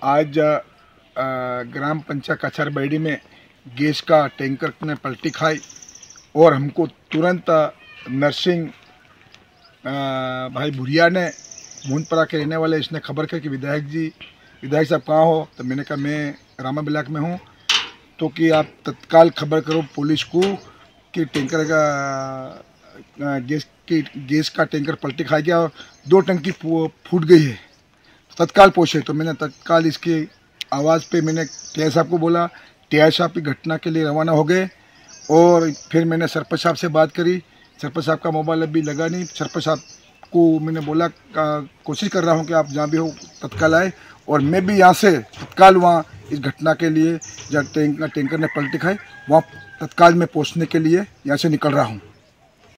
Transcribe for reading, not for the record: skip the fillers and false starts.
आज ग्राम पंचायत कचरबैड़ी में गैस का टैंकर ने पलटी खाई और हमको तुरंत नरसिंह भाई भुरिया ने मूनपरा के रहने वाले इसने खबर की कि विधायक साहब कहाँ हो। तो मैंने कहा मैं रामा ब्लॉक में हूँ, तो कि आप तत्काल खबर करो पुलिस को कि टैंकर का गैस का टैंकर पलटी खा गया और 2 टंकी फूट गई है, तत्काल पहुँचे। तो मैंने तत्काल इसकी आवाज़ पे मैंने टीआई साहब को बोला, टीआई साहब की घटना के लिए रवाना हो गए। और फिर मैंने सरपंच साहब से बात करी, सरपंच साहब का मोबाइल अभी लगा नहीं। सरपंच साहब को मैंने बोला कोशिश कर रहा हूँ कि आप जहाँ भी हो तत्काल आए, और मैं भी यहाँ से तत्काल वहाँ इस घटना के लिए जहाँ टैंकर ने पलटी खाई वहाँ तत्काल में पहुँचने के लिए यहाँ से निकल रहा हूँ।